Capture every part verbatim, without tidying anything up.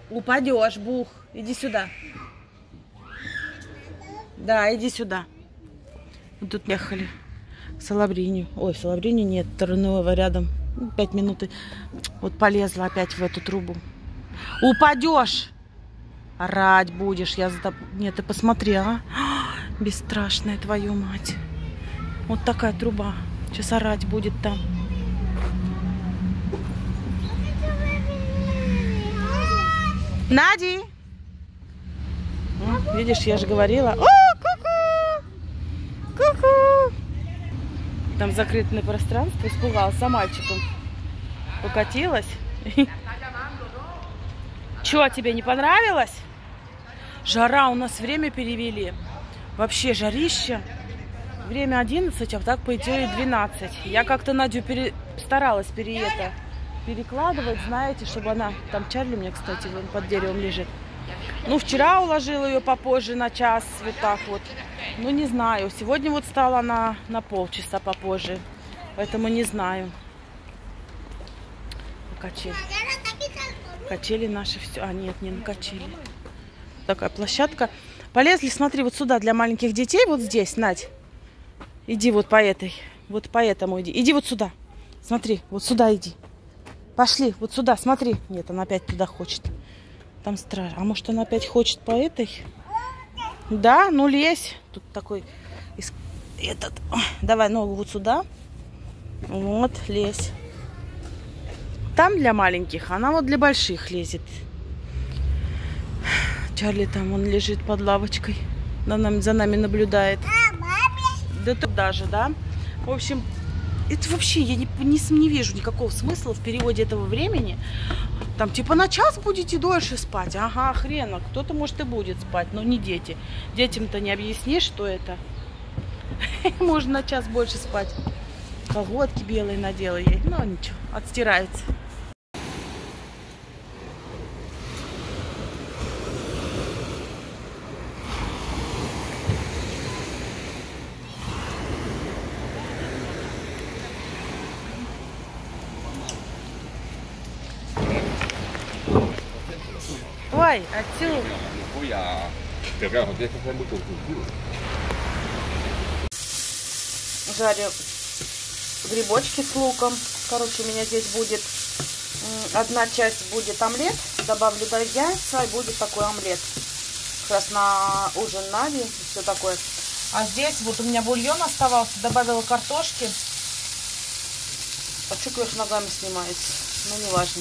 Упадешь, бух. Иди сюда. Да, иди сюда. Вот тут ехали. Салабрини. Ой, Салабрини нет, Тернового рядом. Пять минут. Вот полезла опять в эту трубу. Упадешь! Орать будешь. Я за тобой. Нет, ты посмотри, а. Бесстрашная, твою мать. Вот такая труба. Сейчас орать будет там. Нади! О, видишь, я же говорила. О, ку-ку! Ку-ку! Там закрытое пространство. Испугался мальчиком. Покатилась. Чё, тебе не понравилось? Жара, у нас время перевели. Вообще жарища. Время одиннадцать, а так по идее двенадцать. Я как-то Надю пере... старалась пере... это, перекладывать, знаете, чтобы она... Там Чарли у меня, кстати, вон под деревом лежит. Ну, вчера уложила ее попозже на час, вот так вот. Ну, не знаю. Сегодня вот стала на, на полчаса попозже. Поэтому не знаю. Качели. Качели наши все. А, нет, не на качели. Такая площадка. Полезли, смотри, вот сюда для маленьких детей. Вот здесь, Надь. Иди вот по этой. Вот по этому иди. Иди вот сюда. Смотри, вот сюда иди. Пошли, вот сюда, смотри. Нет, она опять туда хочет. Там страшно. А может, она опять хочет по этой? Да, ну лезь. Тут такой... Этот... Давай ногу вот сюда. Вот, лезь. Там для маленьких, она вот для больших лезет. Чарли там, он лежит под лавочкой. За нами, за нами наблюдает. Да тут даже, да. В общем, это вообще, я не, не, не вижу никакого смысла в переводе этого времени. Там типа на час будете дольше спать. Ага, хрена, кто-то может и будет спать, но не дети. Детям-то не объяснишь, что это. Можно на час больше спать. Колготки белые надела ей. Ну ничего, отстирается. Ой, отсюда. Жарю грибочки с луком. Короче, у меня здесь будет одна часть будет омлет. Добавлю до яйца и будет такой омлет. Как раз на ужин Нади и все такое. А здесь вот у меня бульон оставался. Добавила картошки. А что кверх ногами снимается? Ну, неважно.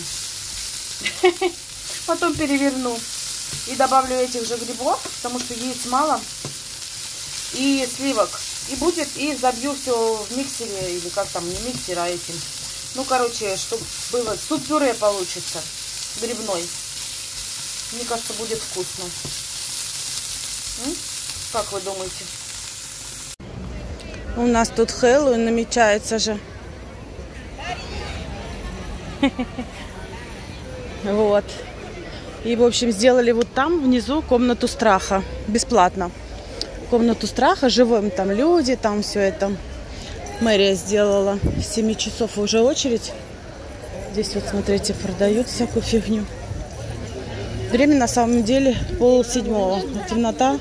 Потом переверну. И добавлю этих же грибов, потому что яиц мало. И сливок. И будет, и забью все в миксере, или как там, не миксер, а этим. Ну, короче, чтобы было суп-пюре получится. Грибной. Мне кажется, будет вкусно. М? Как вы думаете? У нас тут Хэллоуин намечается же. Вот. И, в общем, сделали вот там внизу комнату страха. Бесплатно. Комнату страха, живым там люди, там все это. Мэрия сделала. С семи часов уже очередь. Здесь вот, смотрите, продают всякую фигню. Время на самом деле пол седьмого. Темнота.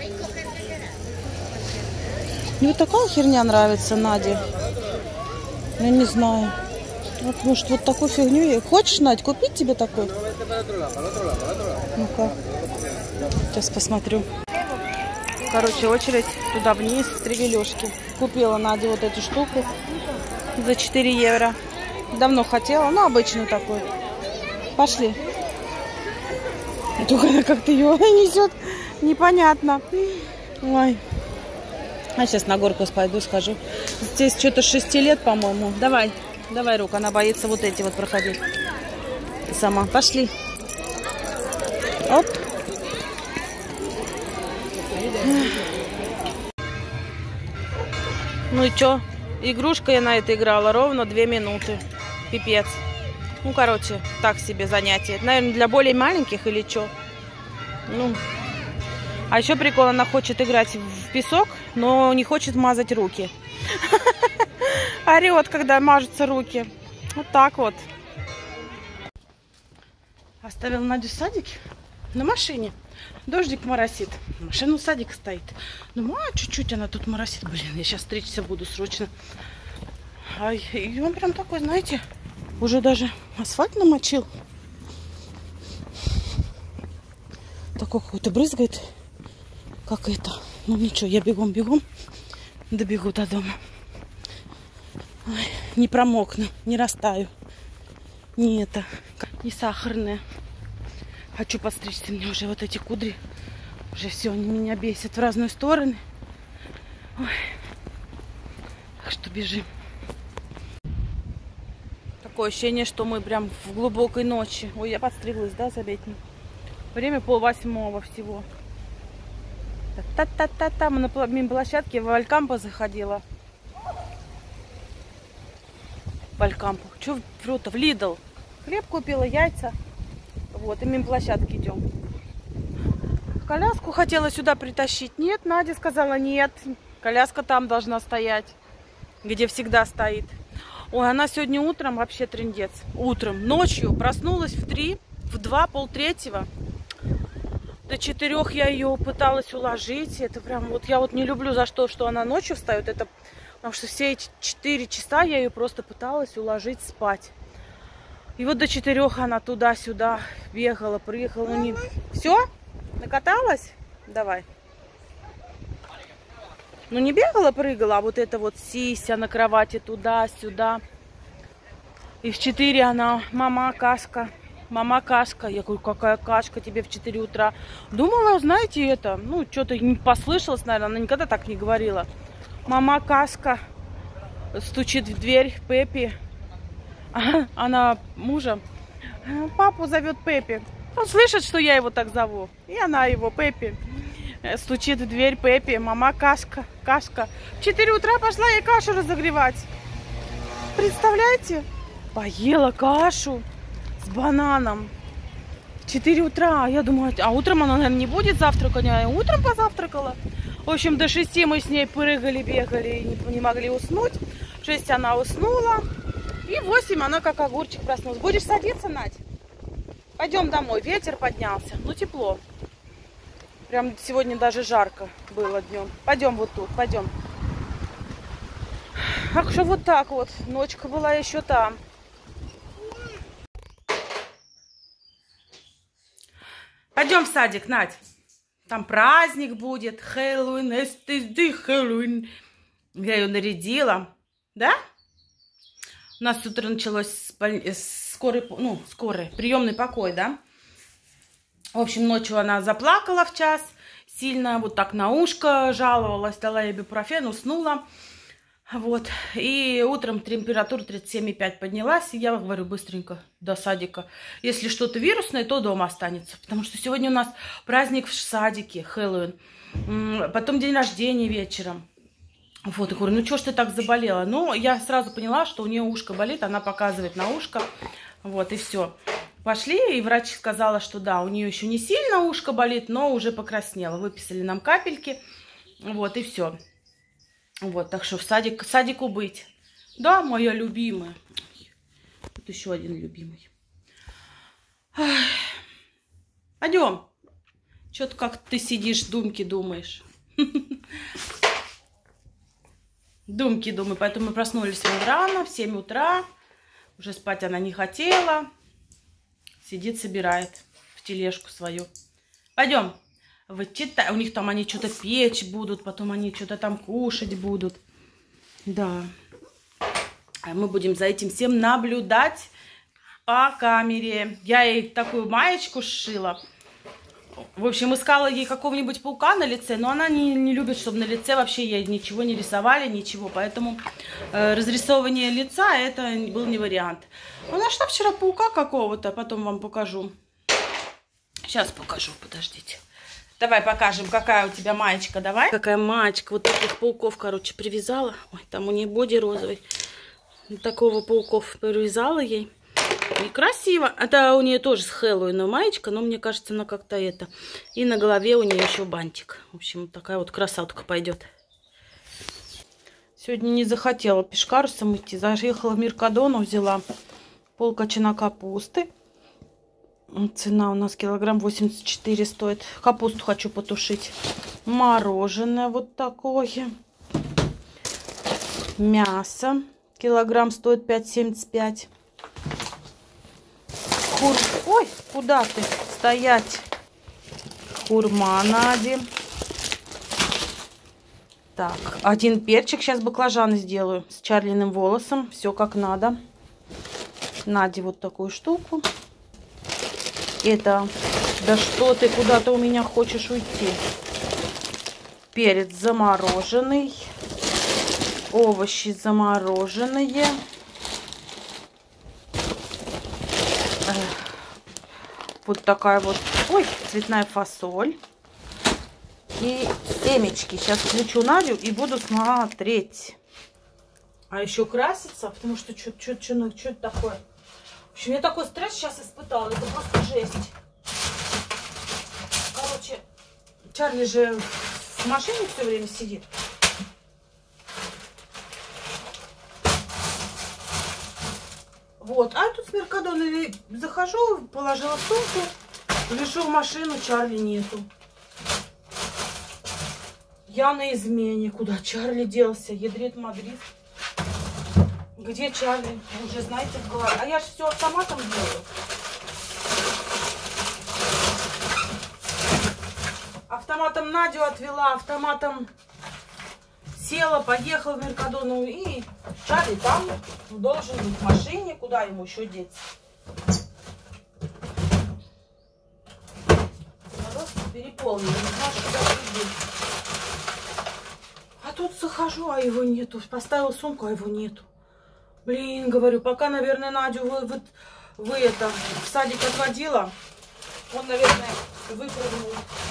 Мне вот такая херня нравится, Наде. Я не знаю. Вот, может, вот такую фигню. Хочешь, Надь, купить тебе такой? Ну-ка. Сейчас посмотрю. Короче, очередь туда вниз, три велюшки. Купила Наде вот эту штуку за четыре евро. Давно хотела, ну, обычную такую. Пошли. Только она как-то ее несет. Непонятно. Ой. А сейчас на горку пойду, схожу. Здесь что-то с шести лет, по-моему. Давай. Давай, рук, она боится вот эти вот проходить. Сама. Пошли. Оп. Ну и чё? Игрушка я на это играла ровно две минуты. Пипец. Ну, короче, так себе занятие. Наверное, для более маленьких или чё? Ну. А еще прикол, она хочет играть в песок, но не хочет мазать руки. Орет, когда мажутся руки. Вот так вот. Оставил Надю в садике. На машине. Дождик моросит. Машина у садика стоит. Ну, а чуть-чуть она тут моросит. Блин, я сейчас стричься буду срочно. А и он прям такой, знаете, уже даже асфальт намочил. Такой какой-то брызгает. Как это. Ну ничего, я бегом-бегом добегу до дома. Ой, не промокну, не растаю. Не это, не сахарная. Хочу подстричься, мне уже вот эти кудри. Уже все, они меня бесят в разные стороны. Ой. Так что бежим. Такое ощущение, что мы прям в глубокой ночи. Ой, я подстриглась, да, заметьте. Время полвосьмого всего. Та-та-та-та-та. Мы на мимо площадке в Алькампо заходила. В Алькампо. Че в рот-то? В Лидл. Хлеб купила, яйца. Вот, и мимо площадки идем. Коляску хотела сюда притащить. Нет, Надя сказала нет. Коляска там должна стоять, где всегда стоит. Ой, она сегодня утром вообще трындец. Утром, ночью проснулась в три, в два, полтретьего. До четырех я ее пыталась уложить. Это прям вот я вот не люблю за что, что она ночью встает. Это потому что все эти четыре часа я ее просто пыталась уложить спать. И вот до четырех она туда-сюда бегала, приехала. Ну, не... Все? Накаталась? Давай. Ну не бегала, прыгала, а вот это вот сися на кровати туда-сюда. И в четыре она, мама, кашка. Мама, кашка. Я говорю, какая кашка тебе в четыре утра? Думала, знаете, это, ну, что-то не послышалось, наверное, она никогда так не говорила. Мама, кашка. Стучит в дверь Пеппи. Она мужа. Папу зовет Пеппи. Он слышит, что я его так зову. И она его, Пеппи. Стучит в дверь Пеппи. Мама, кашка, кашка. В четыре утра пошла ей кашу разогревать. Представляете? Поела кашу с бананом. В четыре утра. Я думаю, а утром она, наверное, не будет завтрака. Я утром позавтракала. В общем, до шести мы с ней прыгали, бегали и не, не могли уснуть. В шесть она уснула. И в восемь она как огурчик проснулась. Будешь садиться, Надь? Пойдем домой. Ветер поднялся. Ну, тепло. Прям сегодня даже жарко было днем. Пойдем вот тут, пойдем. Так что вот так вот. Ночка была еще там. Пойдем в садик, Надь. Там праздник будет. Хэллоуин, эстезды, Хэллоуин. Я ее нарядила. Да? У нас с утра началось скорый, ну, скорый, приемный покой, да? В общем, ночью она заплакала в час сильно, вот так на ушко жаловалась, дала ей ибупрофен, уснула. Вот. И утром температура тридцать семь и пять поднялась, и я говорю быстренько до садика. Если что-то вирусное, то дома останется. Потому что сегодня у нас праздник в садике, Хэллоуин. Потом день рождения вечером. Вот, я говорю, ну что ж ты так заболела? Ну, я сразу поняла, что у нее ушко болит, она показывает на ушко. Вот, и все. Пошли, и врач сказала, что да, у нее еще не сильно ушко болит, но уже покраснело. Выписали нам капельки, вот, и все. Вот, так что в садик, к садику быть. Да, моя любимая. Вот еще один любимый. Пойдем. Что-то как ты сидишь, думки думаешь. Думки думаю, поэтому мы проснулись рано, в семь утра. Уже спать она не хотела. Сидит, собирает в тележку свою. Пойдем. Вычитай. У них там они что-то печь будут, потом они что-то там кушать будут. Да. А мы будем за этим всем наблюдать по камере. Я ей такую маечку сшила. В общем, искала ей какого-нибудь паука на лице, но она не, не любит, чтобы на лице вообще ей ничего не рисовали, ничего. Поэтому э, разрисовывание лица это был не вариант. Ну, нашла вчера паука какого-то, потом вам покажу. Сейчас покажу, подождите. Давай покажем, какая у тебя маечка, давай. Какая маечка, вот таких пауков, короче, привязала. Ой, там у нее боди розовый. Вот такого пауков привязала ей. И красиво. Это у нее тоже с Хэллоуина маечка, но мне кажется, она как-то это. И на голове у нее еще бантик. В общем, вот такая вот красотка пойдет. Сегодня не захотела пешкарусом идти. Заехала в Меркадону, взяла полкочана капусты. Цена у нас килограмм восемьдесят четыре стоит. Капусту хочу потушить. Мороженое вот такое. Мясо. Килограмм стоит пять семьдесят пять. Хур... Ой, куда ты? Стоять. Хурма Нади. Так, один перчик. Сейчас баклажаны сделаю с Чарлиным волосом. Все как надо. Наде вот такую штуку. Это... Да что ты куда-то у меня хочешь уйти? Перец замороженный. Овощи замороженные. Вот такая вот, ой, цветная фасоль. И семечки. Сейчас включу Надю и буду смотреть. А еще краситься, потому что что это такое? В общем, я такой стресс сейчас испытала. Это просто жесть. Короче, Чарли же в машине все время сидит. Вот, а тут с Меркадона захожу, положила сумку, лежу в машину, Чарли нету. Я на измене. Куда Чарли делся? Ядрит Мадрид. Где Чарли? Вы уже знаете в голове. А я же все автоматом делаю. Автоматом Надю отвела, автоматом села, поехала в Меркадону. И Чарли там должен быть в машине. Куда ему еще деться? Просто переполнен. Не знаю, куда прийти. А тут захожу, а его нету. Поставила сумку, а его нету. Блин, говорю, пока, наверное, Надю вы, вы, вы это, в садик отводила, он, наверное, выпрыгнул.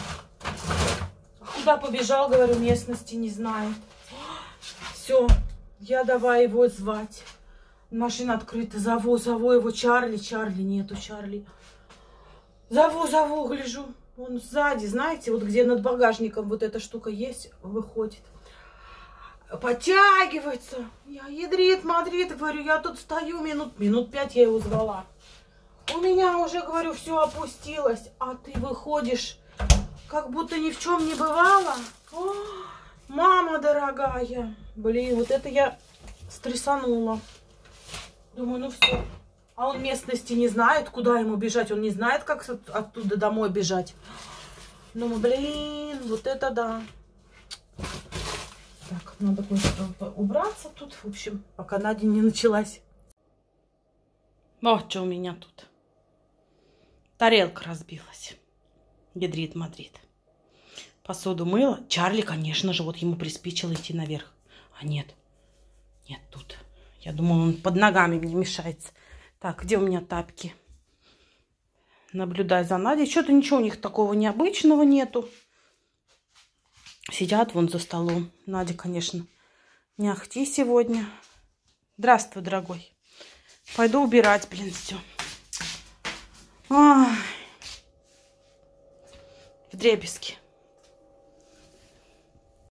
А куда побежал, говорю, местности не знает. Все, я давай его звать. Машина открыта, зову, зову его, Чарли, Чарли, нету Чарли. Зову, зову, гляжу, он сзади, знаете, вот где над багажником вот эта штука есть, выходит. Подтягивается. Я ядрит, мадрит, говорю, я тут стою минут, минут пять я его звала. У меня уже, говорю, все опустилось, а ты выходишь, как будто ни в чем не бывало. О, мама дорогая. Блин, вот это я стрессанула. Думаю, ну все. А он местности не знает, куда ему бежать. Он не знает, как оттуда домой бежать. Думаю, блин, вот это да. Так, надо кое-что убраться тут, в общем, пока Надя не началась. Вот что у меня тут. Тарелка разбилась. Ядрит Мадрид. Посуду мыла. Чарли, конечно же, вот ему приспичило идти наверх. А нет. Нет, тут. Я думала, он под ногами мне мешается. Так, где у меня тапки? Наблюдаю за Надей. Что-то ничего у них такого необычного нету. Сидят вон за столом. Надя, конечно, не ахти сегодня. Здравствуй, дорогой. Пойду убирать, блин, все. Ой. Вдребезги.